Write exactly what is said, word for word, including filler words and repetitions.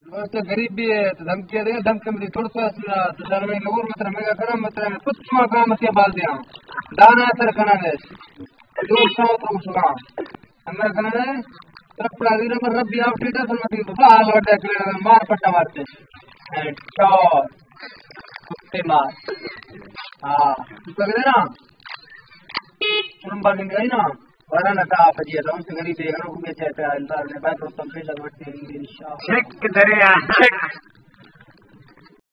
और तो गरीब भी है तो धमकी दे धमकी में थोड़ा सा तो सर्वे के और मतलब मेगा करम मतलब कुछ मा काम से बाल दिया दाना सर खाना है दो सौ तो उसका हमारे खाना है तरफ प्रादीन पर रब्बी आप टीटा समझती तो बाल वटा के मार पट्टा मारते हैं चौर कुत्ते मार हाँ तो कहते ना सुन बाल गई ना वरना ना का फजिया तो उनसे गरीब है ना को बेचे थे अंदर ने बात तो पैसा बढ़ते हैं इंशाल्लाह चेक दरिया चेक